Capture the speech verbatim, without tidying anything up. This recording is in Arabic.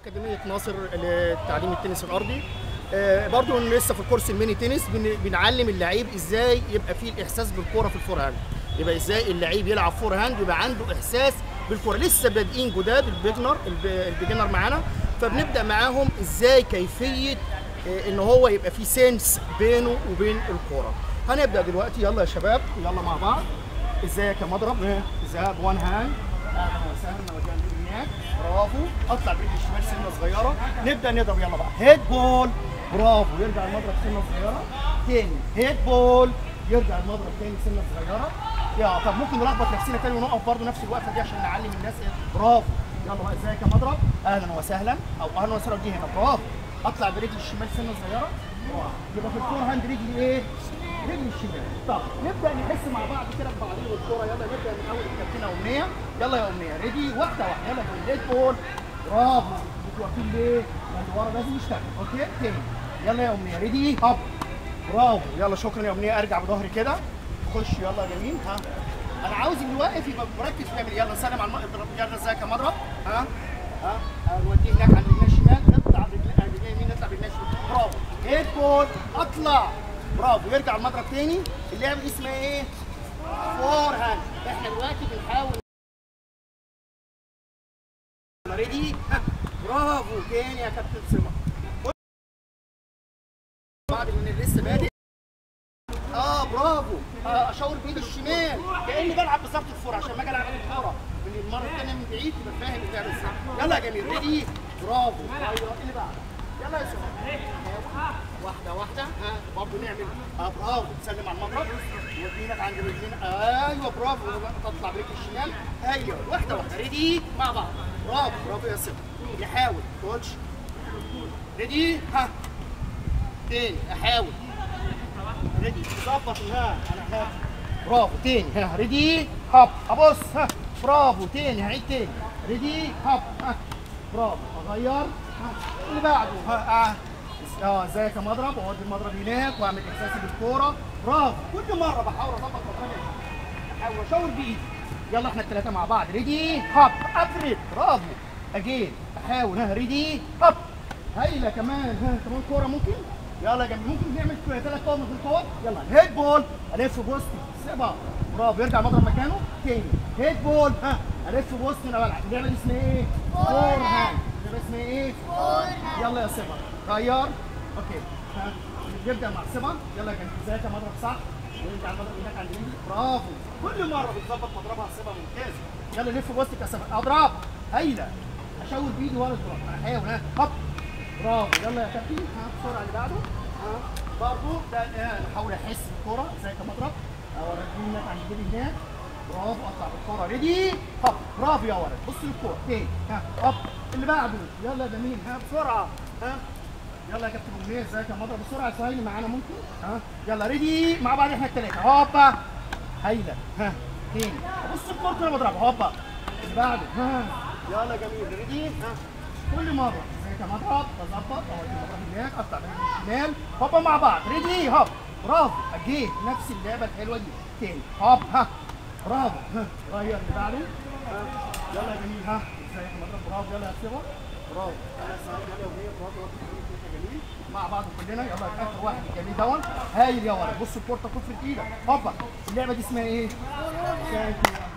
أكاديمية ناصر لتعليم التنس الأرضي. آه برضو لسه في الكورس الميني تنس بن- بنعلم اللعيب ازاي يبقى فيه الاحساس بالكوره في الفور هاند، يبقى ازاي اللعيب يلعب فور هاند يبقى عنده احساس بالكوره. لسه بادئين جداد البيجنر البيجنر معانا، فبنبدا معاهم ازاي كيفيه آه ان هو يبقى فيه سنس بينه وبين الكوره. هنبدا دلوقتي، يلا يا شباب يلا مع بعض. ازيك يا مضرب؟ ازيك وان هاند، اهلا وسهلا وجهنا هناك، برافو. اطلع بايدي الشمال سنه صغيره، نبدا نضرب. يلا بقى هيد بول، برافو. يرجع المضرب سنه صغيره تاني، هيد بول، يرجع المضرب تاني سنه صغيره. يا طب ممكن نلخبط نفسنا تاني ونقف برضه نفس الوقفه دي عشان نعلم الناس ايه. برافو. يلا بقى ازيك يا مضرب؟ اهلا وسهلا، او اهلا وسهلا دي هنا، برافو. اطلع برجلي الشمال سنه صغيره، برافو. يبقى في الفور هاند رجلي ايه؟ رجلي الشمال. طب نبدا نحس مع بعض كده ببعضين الكوره. يلا نبدا من اول الكابتنه امنيه. يلا يا امنيه، ريدي، واحده واحده. يلا هيد بول، برافو. انتوا واقفين ليه؟ لان ورا لازم يشتغل. اوكي تاني. يلا يا امنيه، ريدي، هوب، برافو. يلا شكرا يا امنيه. ارجع بظهري كده، خش. يلا جميل. ها انا عاوز اللي واقف يبقى مركز بيعمل. يلا نسلم على المضرب. يلا ازيك يا مضرب؟ ها ها نوديه هناك عند رجلنا الشمال، نطلع برجلنا اليمين، نطلع برجلنا الشمال، برافو. هيد بول، اطلع، برافو. يرجع المضرب تاني. اللعبه دي اسمها ايه؟ فور هاند. احنا دلوقتي بنحاول. ريدي، ها برافو. تاني يا كابتن سما. بعد من لسه بادئ. اه برافو. آه اشاور بايدي الشمال كاني بلعب بالظبط الفور، عشان ما اجي العب الكوره من المره الثانيه من بعيد تبقى فاهم اللعبه ازاي. يلا يا جميل، ريدي، برافو. ايوه اللي بعد. يلا يا سما، واحده واحده. ها برضه نعمل. اه برافو. تسلم على المضرب، ودينك عند رجلينا. ايوه برافو. تطلع برجل الشمال. ايوه واحده واحده. ريدي مع بعض، برافو. برافو يا سما. يحاول كوتش. ريدي، ها تاني، احاول. ريدي، ظبط. ها انا هاخد، برافو. تاني، ها ريدي، هوب، ابص، ها برافو. تاني، هعيد تاني. ريدي، هوب، ها برافو. اغير. ها اللي بعده. ها اه اه ازيك يا مضرب؟ اودي المضرب هناك واعمل احساسي بالكوره، برافو. كل مره بحاول اظبط مضربي، احاول اشاور بايدي. يلا احنا الثلاثه مع بعض. ريدي، هوب، افرد، برافو. اجين، احاول. ها ريدي، هوب، هايله. كمان ها كمان كوره ممكن. يلا يا جماعه، ممكن نعمل ثلاث كور من الكور. يلا هيد بول، الف بوستي، سيبها، برافو. يرجع المضرب مكانه تاني. هيد بول، ها الف بوستي. انا بلعب. اللعبه دي اسمها ايه؟ فور هاند. اللعبه اسمها ايه؟ فور هاند. يلا يا سيبها، غير. اوكي ها يبدا مع سيبها. يلا يا جماعه، ازيك يا مضرب؟ صح. ويرجع المضرب هناك عند رجلي، برافو. كل مره بتظبط مضربها سيبها، ممتاز. يلا لف بوستك يا سيبها، اضرب، هايله. اشاور بايدي ورا اضرب، احاول. ها هوب، برافو. يلا يا كابتن، ها بسرعه اللي بعده. ها برضه ده نحاول احس بالكوره. ازيك يا مضرب؟ اوريك هناك عند جيبي هناك، برافو. اطلع بالكوره، ريدي، هوب، برافو يا ولد. بص للكوره تاني، ها هوب. اللي بعده، يلا يا جميل، ها بسرعه. ها يلا يا كابتن امنيه، ازيك يا مضرب؟ بسرعه سهيلي معانا ممكن. ها يلا ريدي مع بعض احنا الثلاثه، هوبا، هايله. ها تاني، بص الكوره كده بضربها، هوبا. اللي بعده، ها يلا جميل، ريدي، ها كل مره. ازيك يا مضرب؟ بظبط، اهو المضرب هناك، اطلع برجلي الشمال، هوبا مع بعض، ريدي، هوب، برافو. اجيت نفس اللعبه الحلوه دي تاني، هوب، ها برافو. ها غير اللي بعده. ها يلا يا جميل، ها ازيك يا مضرب؟ برافو. يلا يا سيبا، برافو. يلا سهيل، يلا يا وليه، برافو. جميل مع بعض كلنا. يلا اخر واحد الجميل دون، هايل يا ولد. بص الكوره تفرد ايدك، هوبا. اللعبه دي اسمها ايه؟